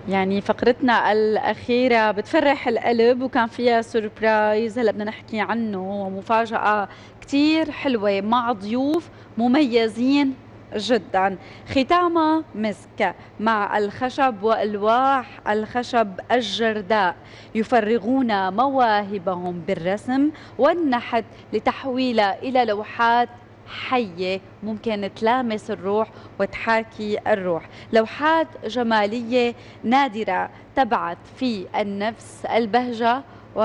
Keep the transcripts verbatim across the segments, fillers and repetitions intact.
يعني فقرتنا الأخيرة بتفرح القلب وكان فيها سوربرايز هلا بدنا نحكي عنه، ومفاجأة كتير حلوة مع ضيوف مميزين جدا. ختامها مسك مع الخشب وألواح الخشب الجرداء، يفرغون مواهبهم بالرسم والنحت لتحويلها إلى لوحات حية ممكن تلامس الروح وتحاكي الروح. لوحات جمالية نادرة تبعث في النفس البهجة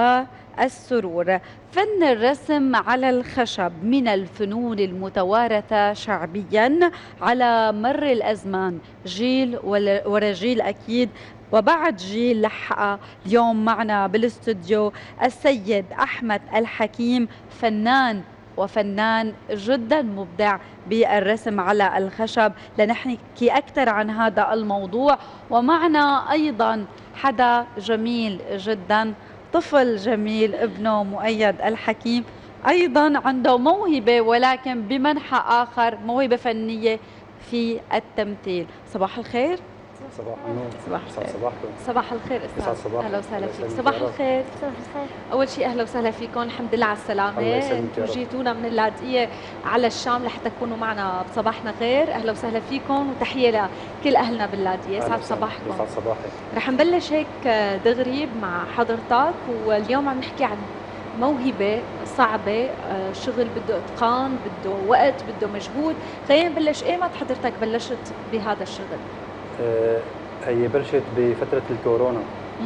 والسرور. فن الرسم على الخشب من الفنون المتوارثة شعبيا على مر الأزمان، جيل ورا جيل أكيد، وبعد جيل لحقها. اليوم معنا بالاستوديو السيد أحمد الحكيم، فنان وفنان جدا مبدع بالرسم على الخشب، لنحكي أكثر عن هذا الموضوع. ومعنا أيضا حدا جميل جدا، طفل جميل، ابنه مؤيد الحكيم، أيضا عنده موهبة ولكن بمنحى آخر، موهبة فنية في التمثيل. صباح الخير. صباح النور. صباح يسعد الخير. صباحكم. صباح الخير استاذ. يسعد صباحك. اهلا وسهلا الله فيك. يسلمك صباح يا رب. الخير. صباح الخير. اول شيء اهلا وسهلا فيكم، الحمد لله على السلامه. الله يسلمك يا رب. جيتونا من اللاذقيه على الشام لحتى تكونوا معنا بصباحنا خير. اهلا وسهلا فيكم وتحيه لكل اهلنا باللاذقيه. يسعد صباحكم. يسعد صباحك. رح نبلش هيك دغري مع حضرتك، واليوم عم نحكي عن موهبه صعبه، شغل بده اتقان، بده وقت، بده مجهود. خلينا نبلش، ايمت حضرتك بلشت بهذا الشغل؟ أه هي بلشت بفتره الكورونا.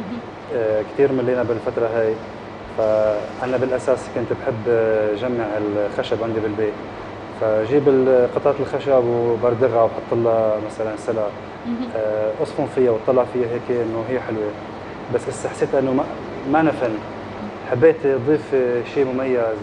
أه كثير ملينا بالفتره هاي، فانا بالاساس كنت بحب جمع الخشب عندي بالبيت، فجيب قطعه الخشب وبردغها وبحط لها مثلا سلة، اصفن فيها وطلع فيها هيك انه هي حلوه. بس هسه حسيت انه ما ما فن، حبيت اضيف شيء مميز،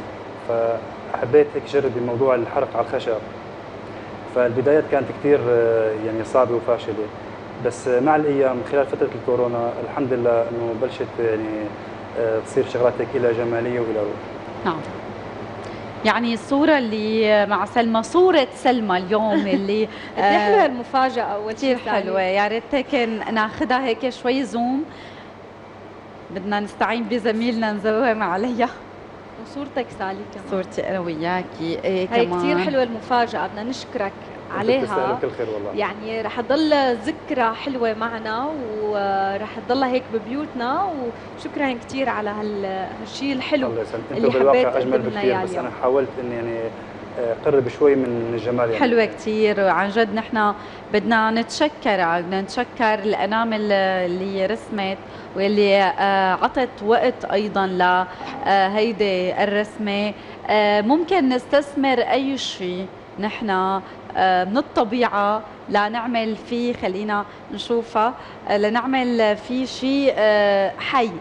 فحبيت هيك جرب بموضوع الحرق على الخشب. فالبدايات كانت كثير يعني صعبه وفاشله، بس مع الايام خلال فتره الكورونا الحمد لله انه بلشت يعني تصير شغلات هيك لها جماليه والى روح. نعم. يعني الصورة اللي مع سلمى، صورة سلمى اليوم اللي قد ايه حلوة المفاجأة أول كثير حلوة. يا ريت هيك ناخذها هيك شوي زوم، بدنا نستعين بزميلنا نزوم عليها. وصورتك سالي كمان. صورتي أنا وياكي إيه هي كمان. كثير حلوة المفاجأة، بدنا نشكرك عليها. كل خير والله. يعني رح تضل ذكرى حلوة معنا ورح تضلها هيك ببيوتنا، وشكرا كثير على هالشيء الحلو الله يسلمك. اللي حبيت تقدم لنا اياه. بس انا حاولت اني يعني قرب شوي من الجمال. يعني حلوة كثير عن جد. نحن بدنا نتشكر، بدنا نتشكر الأنامل اللي رسمت واللي عطت وقت أيضا لهيدي الرسمة. ممكن نستثمر أي شيء نحن من الطبيعة لنعمل فيه، خلينا نشوفها، لنعمل فيه شيء حي،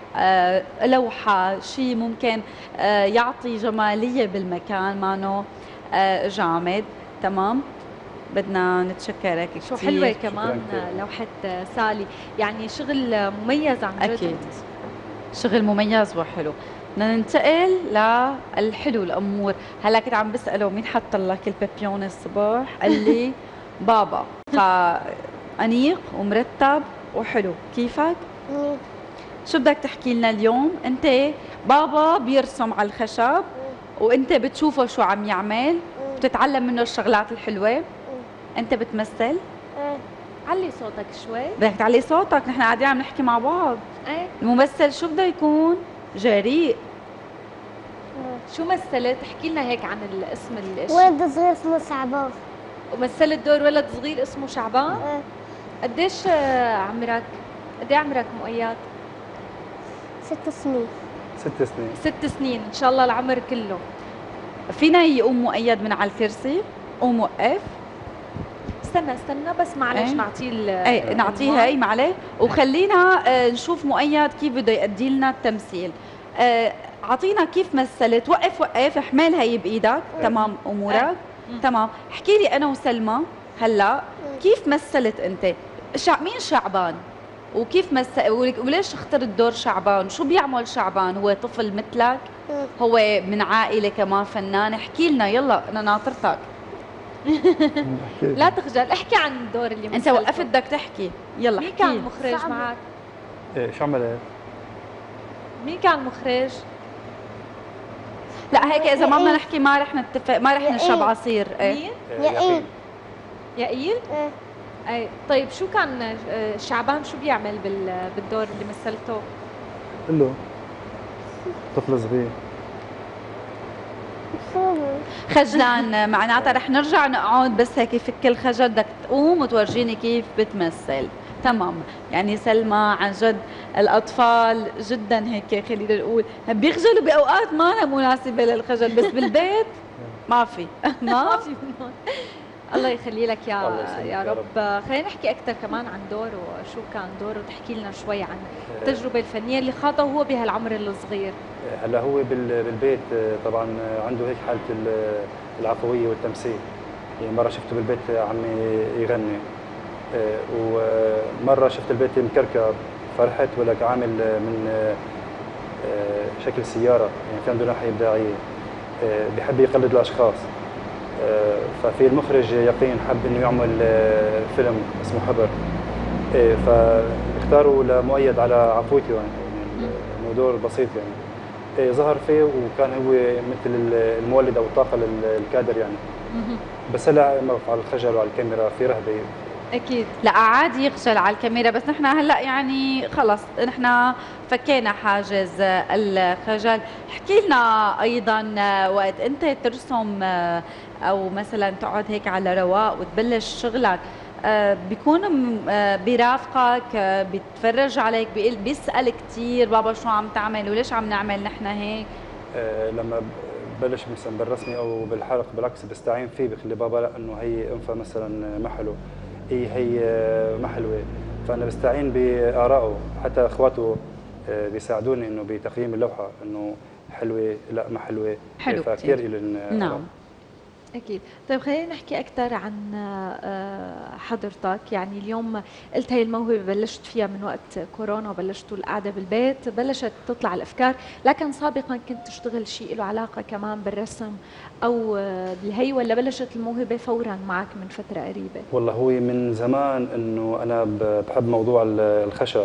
لوحة، شيء ممكن يعطي جمالية بالمكان، مانو جامد. تمام. بدنا نتشكرك كثير. شو حلوة كمان لوحة سالي، يعني شغل مميز عن جد. أكيد شغل مميز وحلو. بدنا ننتقل للحلو الأمور. هلا كنت عم بسأله مين حط لك البيبيون الصبح، قال لي بابا. فأنيق ومرتب وحلو. كيفك؟ شو بدك تحكي لنا اليوم؟ أنت بابا بيرسم على الخشب وأنت بتشوفه شو عم يعمل وبتتعلم منه الشغلات الحلوة. أنت بتمثل؟ علي صوتك شوي. بدك تعلي صوتك، نحن قاعدين عم نحكي مع بعض. ايه. الممثل شو بده يكون؟ جريء. شو مثلت؟ احكي لنا هيك عن الاسم الاشي. ولد صغير اسمه شعبان. ومثلت دور ولد صغير اسمه شعبان؟ ايه. قديش عمرك؟ قد ايه عمرك مؤيد؟ ست سنين. ست سنين. ست سنين، ان شاء الله العمر كله. فينا يقوم مؤيد من على الكرسي؟ قوم وقف. استنى استنى بس معلش. ايه؟ نعطيه ايه نعطيه هي معلش، وخلينا آه نشوف مؤيد كيف بده يؤدي لنا التمثيل. آه اعطينا كيف مثلت. وقف وقف، احمل هي بايدك. ايه. تمام امورك. ايه. تمام. احكي لي انا وسلمى هلا كيف مثلت انت. شع... مين شعبان وكيف مثل وليش اخترت دور شعبان؟ شو بيعمل شعبان؟ هو طفل مثلك؟ هو من عائله كمان فنان؟ احكي لنا يلا انا ناطرتك. لا تخجل، احكي عن الدور اللي انت مثلته. وقفت بدك تحكي، يلا مين احكي. كان مخرج صعب. معك؟ إيه شو عملت؟ مين كان مخرج؟ لا هيك اذا ما بدنا يائيل. نحكي ما رح نتفق، ما رح نشرب يائيل. عصير. ايه مين؟ إيه، يائيل. يائيل؟ إيه. اي طيب شو كان آه، شعبان شو بيعمل بال- بالدور اللي مثلته؟ قل له طفل صغير. خجلان معناتها رح نرجع نقعد بس هيك فك الخجل، بدك تقوم وتورجيني كيف بتمثل. تمام، يعني سلمى عن جد الاطفال جدا هيك خلينا نقول بيخجلوا باوقات ما أنا مناسبه للخجل، بس بالبيت ما في ما في. الله يخلي لك يا الله يسلمك يا يا رب. خلينا نحكي اكثر كمان عن دوره، شو كان دوره، تحكي لنا شوي عن التجربه الفنيه اللي خاضها وهو بهالعمر الصغير. هلا هو بال- بالبيت آه، طبعا آه، عنده هيك حاله ال- العفويه والتمثيل. يعني مره شفته بالبيت عمي يغني، آه، ومره شفت البيت مكركب فرحت ولك عامل آه، من آه، آه، شكل سياره، يعني كان عنده ناحيه ابداعيه، آه، بحب يقلد الاشخاص. آه، ففي المخرج يقين حب انه يعمل آه، فيلم اسمه حبر، آه، فاختاروا لمؤيد على عفويته، يعني يعني انه دور بسيط يعني. آه، ظهر فيه وكان هو مثل المولد او الطاقه لل- الكادر يعني. بس هلا مرف على الخجل وعلى الكاميرا في رهبه. اكيد. لا عادي يخجل على الكاميرا، بس نحن هلا يعني خلص نحن فكينا حاجز الخجل. احكي لنا ايضا وقت انت ترسم او مثلا تقعد هيك على رواق وتبلش شغلك، بيكون بيرافقك، بيتفرج عليك، بيقول بيسأل كثير بابا شو عم تعمل وليش عم نعمل نحن هيك؟ آه، لما بلش مثلا بالرسمي او بالحرق بالعكس بستعين فيه، بخلي بابا لا انه هي انفه مثلا ما حلو، هي هي ما حلوه، فانا بستعين بارائه. حتى اخواته آه، بيساعدوني انه بتقييم اللوحه انه حلوه لا ما حلوه. حلو فكثير كتير. إلن نعم أكيد. طيب خلينا نحكي أكثر عن آه، حضرتك. يعني اليوم قلت هاي الموهبة بلشت فيها من وقت كورونا وبلشتوا القعدة بالبيت، بلشت تطلع الأفكار، لكن سابقا كنت تشتغل شيء له علاقة كمان بالرسم أو آه، بالهي، ولا بلشت الموهبة فورا معك من فترة قريبة؟ والله هو من زمان انه انا ب- بحب موضوع ال- الخشب.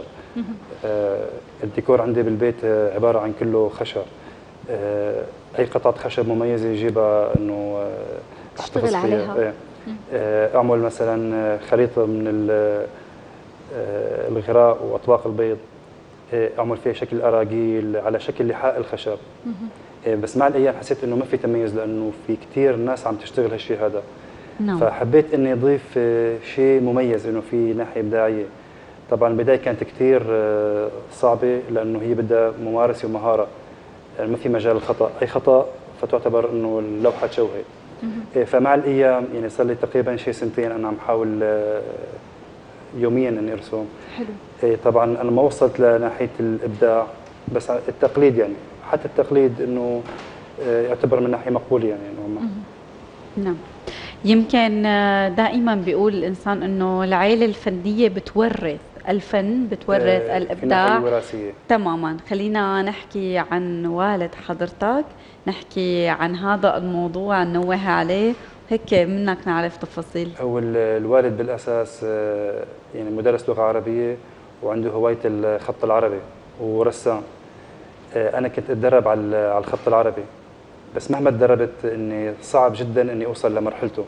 آه، الديكور عندي بالبيت آه، عباره عن كله خشب. آه، اي قطعه خشب مميزه يجيبها انه آه، تشتغل أحتفظ فيها. عليها. إيه. آه، اعمل مثلا آه، خريطه من ال- آه، الغراء واطباق البيض، آه، اعمل فيها شكل اراجيل على شكل لحاء الخشب. آه، بس مع الايام حسيت انه ما في تميز لانه في كثير ناس عم تشتغل هالشيء هذا. نعم. فحبيت اني اضيف آه، شيء مميز، انه في ناحيه ابداعيه. طبعا البدايه كانت كثير آه، صعبه لانه هي بدها ممارسه ومهاره، يعني ما في مجال الخطا، اي خطا فتعتبر انه اللوحه تشوهت. إيه، فمع الايام يعني صار لي تقريبا شيء سنتين انا عم حاول آه، يوميا اني ارسم. حلو. إيه، طبعا انا ما وصلت لناحيه الابداع، بس التقليد يعني حتى التقليد انه آه، يعتبر من ناحيه مقبول يعني انه ما- نعم. يمكن آه، دائما بيقول الانسان انه العائله الفنيه بتورث الفن، بتورث آه، في الابداع. ناحيه وراثيه. تماما. خلينا نحكي عن والد حضرتك، نحكي عن هذا الموضوع، ننوه عليه هيك منك نعرف تفاصيل. هو ال- الوالد بالاساس آه، يعني مدرس لغه عربيه وعنده هوايه الخط العربي ورسام. آه، انا كنت اتدرب على على الخط العربي، بس مهما تدربت اني صعب جدا اني اوصل لمرحلته.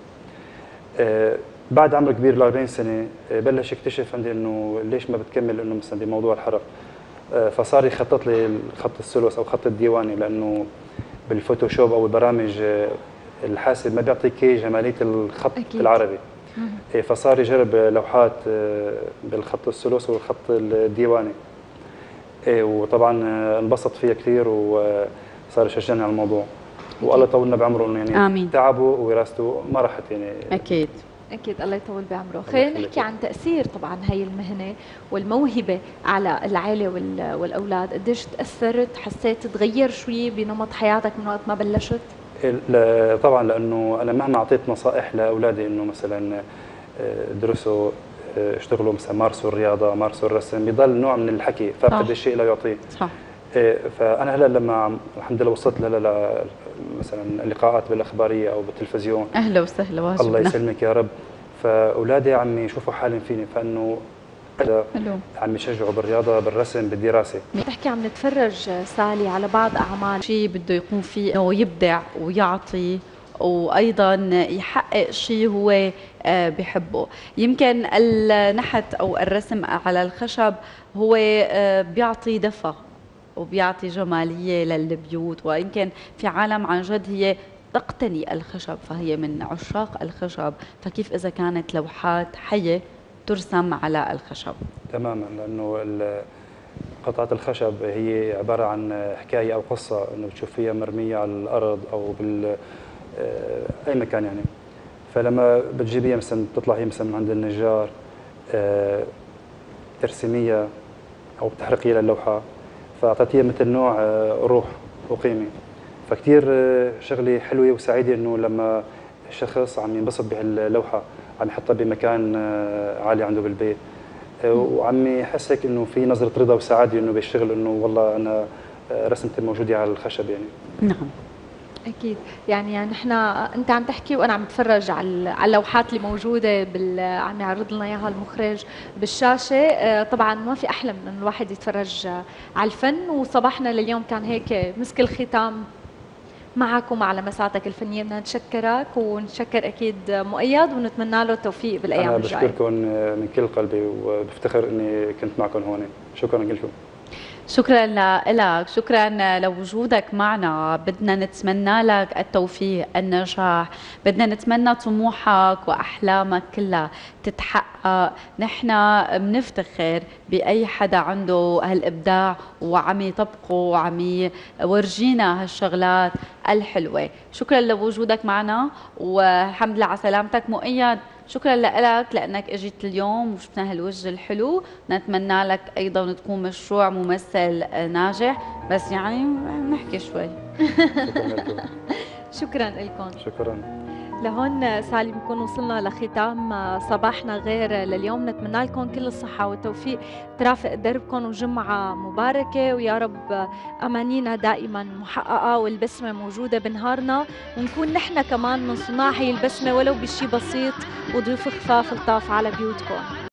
آه، بعد عمر كبير ال أربعين سنه آه، بلش يكتشف عندي انه ليش ما بتكمل انه مثلا بموضوع الحرق. آه، فصار يخطط لي خط الثلث او خط الديواني، لانه بالفوتوشوب او البرامج آه، الحاسب ما بيعطيك جماليه الخط أكيد. العربي. إيه، فصار يجرب لوحات آه، بالخط الثلث والخط الديواني. إيه، وطبعا آه، انبسط فيها كثير وصار يشجعني على الموضوع، والله يطولنا بعمره انه يعني آمين. تعبه ووراثته ما راحت يعني. اكيد. أكيد الله يطول بعمره. خلينا يخليك. نحكي عن تأثير طبعا هي المهنة والموهبة على العائلة وال- والأولاد، قديش تأثرت، حسيت تغير شوي بنمط حياتك من وقت ما بلشت؟ إيه، لا، طبعا لانه انا مهما اعطيت نصائح لاولادي انه مثلا آه، درسوا آه، اشتغلوا مثلا مارسوا الرياضه مارسوا الرسم، بيضل نوع من الحكي فاقد صح. الشيء لا يعطيه. صح. إيه، فانا هلا لما عم- الحمد لله وصلت هلا مثلا اللقاءات بالاخباريه او بالتلفزيون. اهلا وسهلا واجبنا. الله يسلمك يا رب. فاولادي عم يشوفوا حالهم فيني، فانه حلو. عم يشجعوا بالرياضه، بالرسم، بالدراسه. بتحكي عم نتفرج سالي على بعض اعمال شيء بده يكون فيه انه يبدع ويعطي، وايضا يحقق شيء هو آه، بحبه. يمكن النحت او الرسم على الخشب هو آه، بيعطي دفى وبيعطي جماليه للبيوت، ويمكن في عالم عن جد هي تقتني الخشب، فهي من عشاق الخشب، فكيف اذا كانت لوحات حيه ترسم على الخشب؟ تماما، لانه ال- قطعة الخشب هي عبارة عن حكاية أو قصة، إنه بتشوف فيها مرمية على الأرض أو بال آه، أي مكان يعني. فلما بتجيبيها مثلا بتطلع هي مثلا من عند النجار، آه، ترسميها أو بتحرقيها للوحة، فأعطيتيها مثل نوع آه، روح وقيمة. فكتير آه، شغلة حلوة وسعيدة إنه لما شخص عم ينبسط بهاللوحة، عم يحطها بمكان آه، عالي عنده بالبيت، وعم يحسك انه في نظره رضا وسعاده انه بالشغل، انه والله انا رسمتي موجوده على الخشب يعني. نعم اكيد. يعني نحن انت عم تحكي وانا عم بتفرج على على اللوحات اللي موجوده بال عم يعرض لنا اياها المخرج بالشاشه. آه، طبعا ما في احلى من انه الواحد يتفرج آه، على الفن، وصباحنا لليوم كان هيك مسك الختام معك ومع لمساتك الفنيه. بدنا نتشكرك ونشكر اكيد مؤيد ونتمنى له التوفيق بالايام انا الجايه. بشكركم من كل قلبي وبفتخر اني كنت معكم هون. شكرا لكم. شكرا لك، شكرا لوجودك معنا. بدنا نتمنى لك التوفيق، النجاح، بدنا نتمنى طموحك وأحلامك كلها تتحقق. نحن بنفتخر بأي حدا عنده هالإبداع وعم يطبقه وعم يورجينا هالشغلات الحلوة. شكرا لوجودك معنا والحمد لله على سلامتك مؤيد. شكرا لك لانك اجيت اليوم وشفنا هالوجه الحلو. نتمنى لك ايضا تكون مشروع ممثل ناجح، بس يعني نحكي شوي. شكرا لكم. شكرا لكم. شكرا. لهون سالي بنكون وصلنا لختام صباحنا غير لليوم. نتمنى لكم كل الصحة والتوفيق، ترافق دربكم وجمعة مباركة، ويا رب أمانينا دائما محققة والبسمة موجودة بنهارنا، ونكون نحن كمان من صناع هي البسمة ولو بشي بسيط وضيوف خفاف لطاف على بيوتكم.